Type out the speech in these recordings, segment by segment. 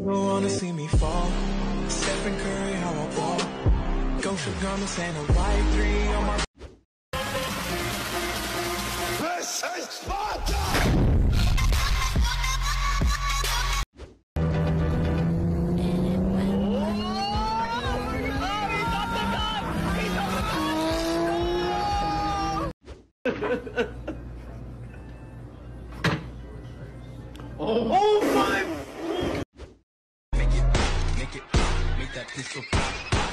don't wanna see me fall. Stephen Curry, how I ball. Gosha Gummas and a white three on my. This is Sparta! Oh my! Make that pistol pop.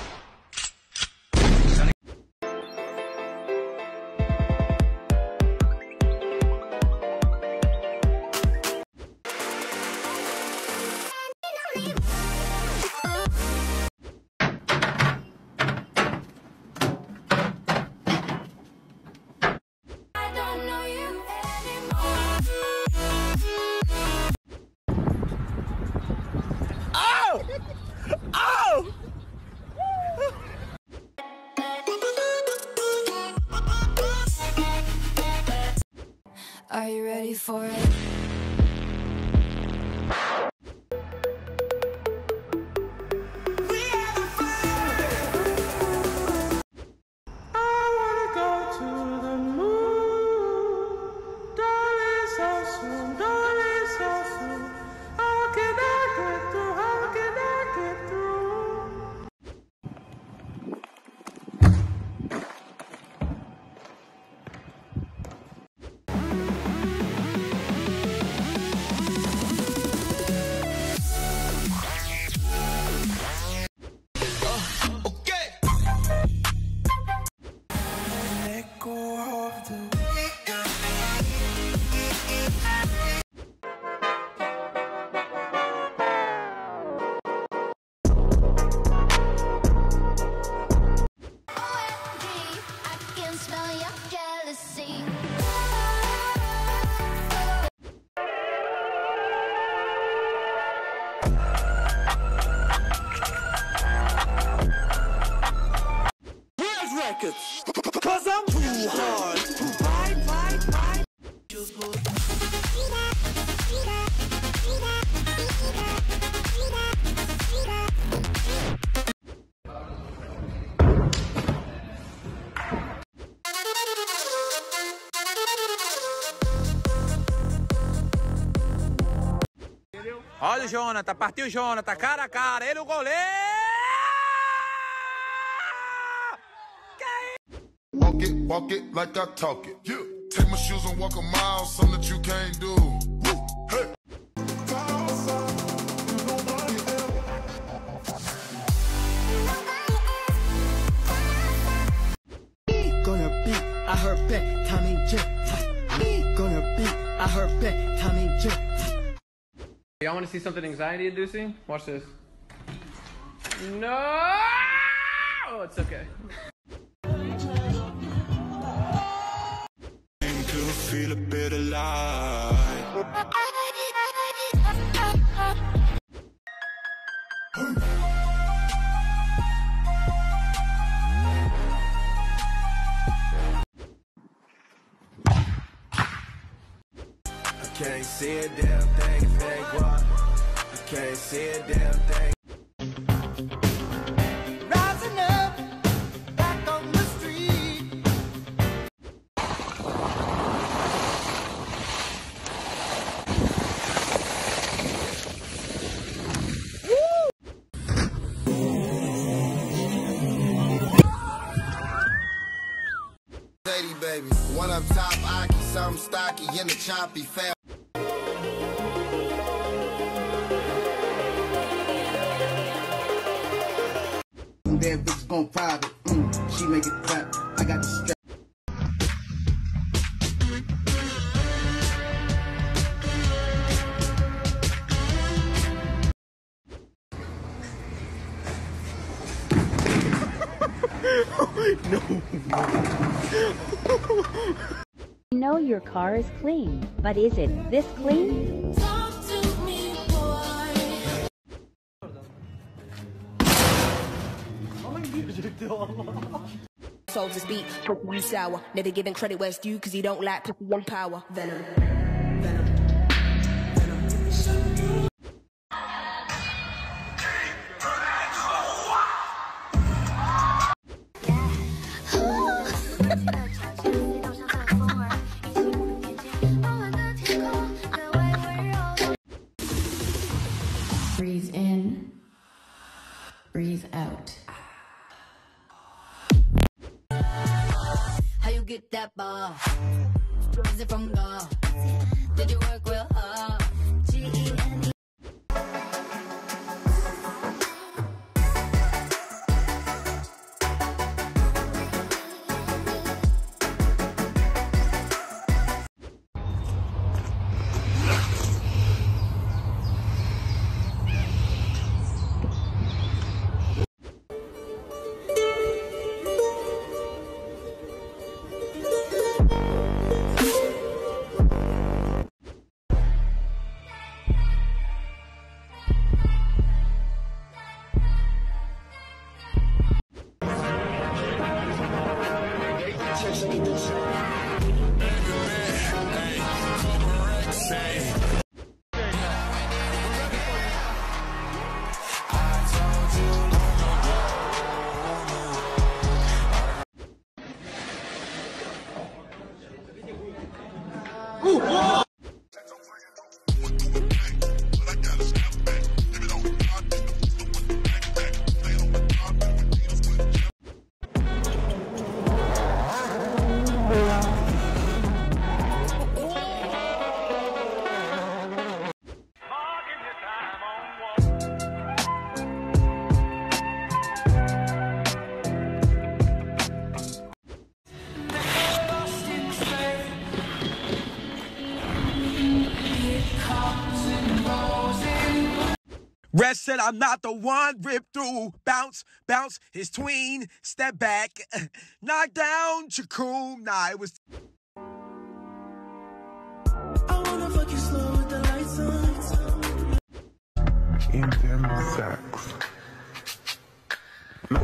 Are you ready for it? Cause I'm too hard to fight. Olha o Jonathan, partiu o Jonathan, cara a cara, ele o goleiro! Walk it like I talk it. Yeah. Take my shoes and walk a mile, something that you can't do. Woo. Hey. Gonna beat, I heard back, Tommy J. Gonna beat, I heard back, Tommy J. Y'all want to see something anxiety inducing? Watch this. No! Oh, it's okay. Feel a bit alive. I can't see a damn thing if they walk. I can't see a damn thing. Rising up, back on the street. Baby, one up top, Aki, something stocky in the choppy fam. That bitch gon' private, she make it clap. I got the strap. I know your car is clean, but is it this clean? Talk to me, boy. Soldiers beat, pussy you sour. Never giving credit where it's due, cause you don't like pussy and power. Venom, venom, venom. out. How you get that ball? Is it from God? Did you work real hard? G-E-N-E. Red said I'm not the one, rip through, bounce, bounce, his tween, step back, knock down, Jacoom, nah, it was... I wanna fuck you slow with the lights on. Intense sex. You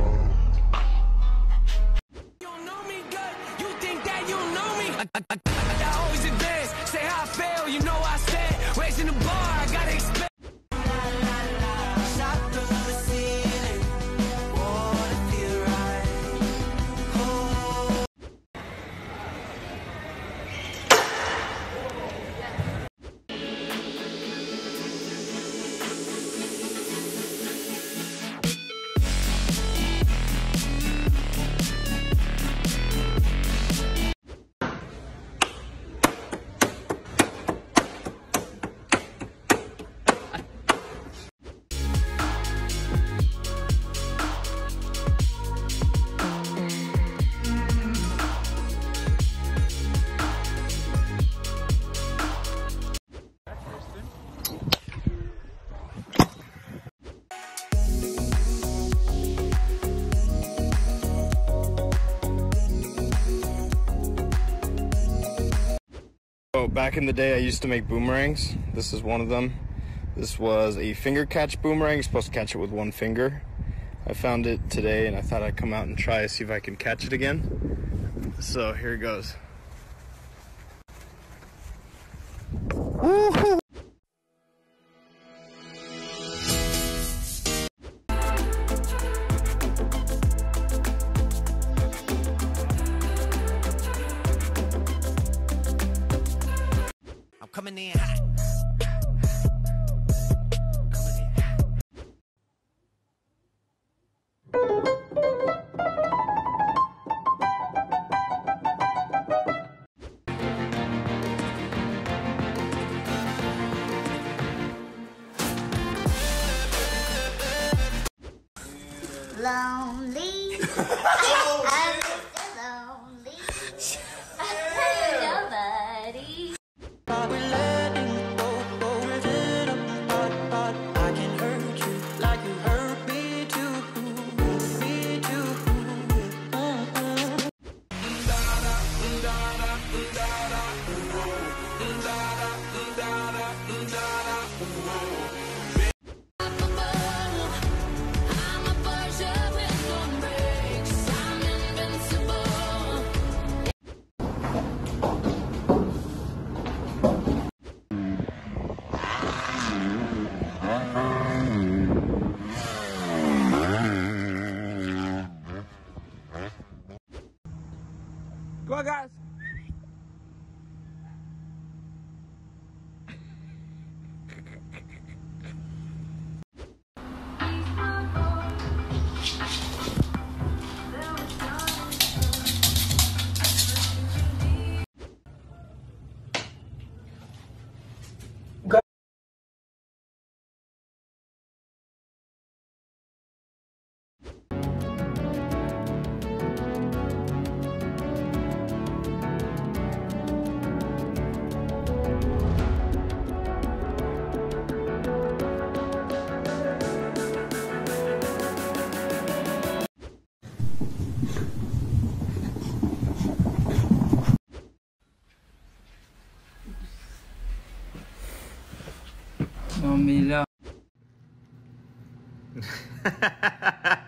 don't know me good, you think that you know me. I always advance, say how I feel, you know I stand. Raising the bar, I gotta expect. So back in the day I used to make boomerangs. This is one of them. This was a finger catch boomerang. You're supposed to catch it with one finger. I found it today and I thought I'd come out and try to see if I can catch it again. So here it goes. Woo-hoo! Coming in hot. Lonely. I'm so lonely. Nobody. I'm a virgin with no brakes. I'm No, Mila.